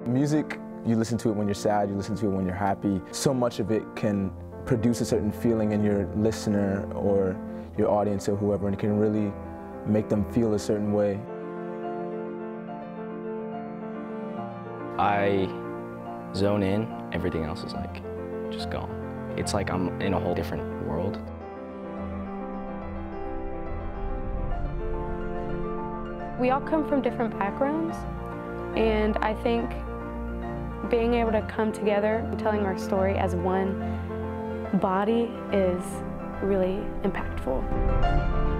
Music, you listen to it when you're sad, you listen to it when you're happy. So much of it can produce a certain feeling in your listener or your audience or whoever, and it can really make them feel a certain way. I zone in, everything else is like just gone. It's like I'm in a whole different world. We all come from different backgrounds, and I think being able to come together and telling our story as one body is really impactful.